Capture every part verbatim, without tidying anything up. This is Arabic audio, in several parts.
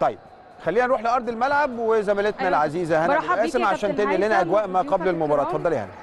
طيب خلينا نروح لارض الملعب وزميلتنا أيوة. العزيزه هنا قاسم عشان تنقل لنا اجواء ما قبل المباراه. اتفضلي هنا.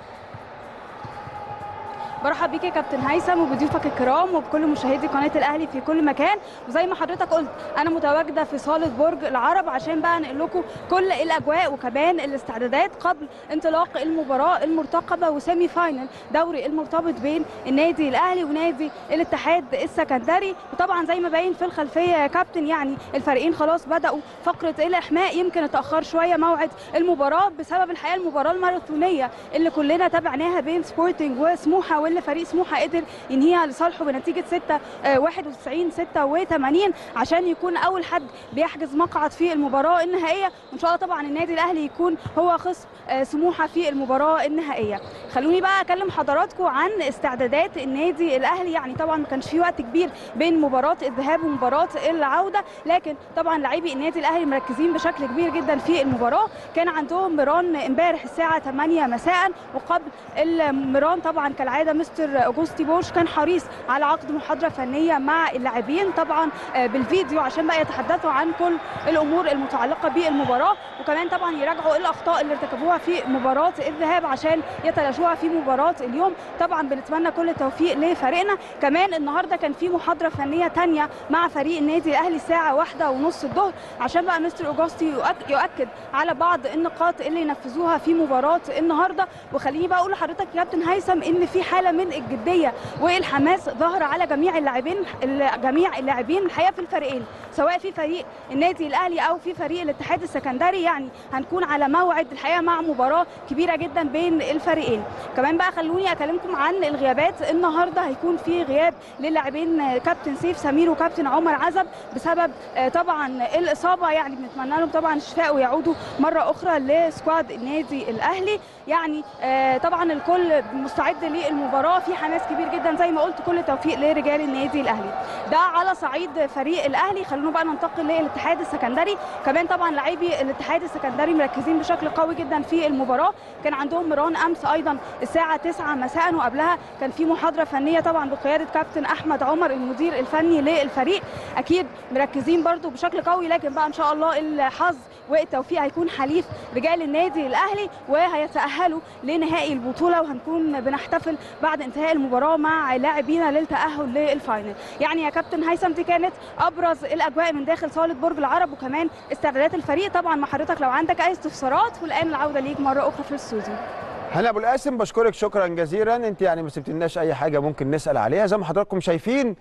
برحب بيك يا كابتن هيثم وبضيوفك الكرام وبكل مشاهدي قناه الاهلي في كل مكان. وزي ما حضرتك قلت انا متواجده في صاله برج العرب عشان بقى انقل لكم كل الاجواء وكمان الاستعدادات قبل انطلاق المباراه المرتقبه وسيمي فاينل دوري المرتبط بين النادي الاهلي ونادي الاتحاد السكندري. وطبعا زي ما باين في الخلفيه يا كابتن يعني الفريقين خلاص بداوا فقره الاحماء. يمكن اتاخر شويه موعد المباراه بسبب الحقيقه المباراه الماراثونيه اللي كلنا تابعناها بين سبورتنج وسموحه واللي فريق سموحه قدر ينهيها لصالحه بنتيجه ستة واحد وتسعين ستة وثمانين عشان يكون اول حد بيحجز مقعد في المباراه النهائيه. وان شاء الله طبعا النادي الاهلي يكون هو خصم سموحه في المباراه النهائيه. خلوني بقى اكلم حضراتكم عن استعدادات النادي الاهلي. يعني طبعا ما كانش في وقت كبير بين مباراه الذهاب ومباراه العوده، لكن طبعا لاعبي النادي الاهلي مركزين بشكل كبير جدا في المباراه. كان عندهم ميران امبارح الساعه ثمانية مساء، وقبل الميران طبعا كالعاده مستر اوجوستي بوش كان حريص على عقد محاضره فنيه مع اللاعبين طبعا بالفيديو عشان بقى يتحدثوا عن كل الامور المتعلقه بالمباراه، وكمان طبعا يراجعوا الاخطاء اللي ارتكبوها في مباراه الذهاب عشان يتلاشوها في مباراه اليوم. طبعا بنتمنى كل التوفيق لفريقنا. كمان النهارده كان في محاضره فنيه ثانيه مع فريق النادي الاهلي الساعه واحدة ونص الظهر عشان بقى مستر اوجوستي يؤكد على بعض النقاط اللي ينفذوها في مباراه النهارده. وخليني بقى اقول لحضرتك يا كابتن هيثم ان في حاله من الجديه والحماس ظهر على جميع اللاعبين جميع اللاعبين الحقيقه في الفريقين، سواء في فريق النادي الاهلي او في فريق الاتحاد السكندري. يعني هنكون على موعد الحقيقه مع مباراه كبيره جدا بين الفريقين. كمان بقى خلوني اكلمكم عن الغيابات. النهارده هيكون في غياب للاعبين كابتن سيف سمير وكابتن عمر عزب بسبب طبعا الاصابه. يعني بنتمنى لهم طبعا الشفاء ويعودوا مره اخرى لسكواد النادي الاهلي. يعني طبعا الكل مستعد للمباراه، في حماس كبير جدا زي ما قلت. كل التوفيق لرجال النادي الاهلي. ده على صعيد فريق الاهلي. خلونا بقى ننتقل للاتحاد السكندري. كمان طبعا لاعبي الاتحاد السكندري مركزين بشكل قوي جدا في المباراه. كان عندهم ميران امس ايضا الساعه تسعة مساء، وقبلها كان في محاضره فنيه طبعا بقياده كابتن احمد عمر المدير الفني للفريق. اكيد مركزين برضو بشكل قوي، لكن بقى ان شاء الله الحظ والتوفيق هيكون حليف رجال النادي الاهلي وهيتاهلوا لنهائي البطوله، وهنكون بنحتفل بعد انتهاء المباراه مع لاعبينا للتاهل للفاينل. يعني يا كابتن هيثم دي كانت ابرز الاجواء من داخل صاله برج العرب وكمان استعدادات الفريق. طبعا مع حضرتك لو عندك اي استفسارات، والان العوده ليك مره اخرى في الاستوديو. هلا ابو القاسم بشكرك شكرا جزيلا. انت يعني ما سبتلناش اي حاجه ممكن نسال عليها. زي ما حضراتكم شايفين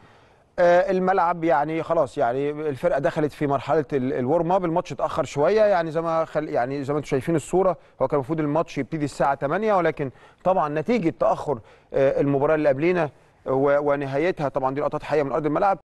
الملعب يعني خلاص، يعني الفرقه دخلت في مرحله الورم اب. الماتش اتاخر شويه يعني زي ما خل يعني زي ما انتم شايفين الصوره. هو كان المفروض الماتش يبتدي الساعه ثمانية، ولكن طبعا نتيجه تاخر المباراه اللي قبلينا ونهايتها طبعا دي لقطات حيه من ارض الملعب.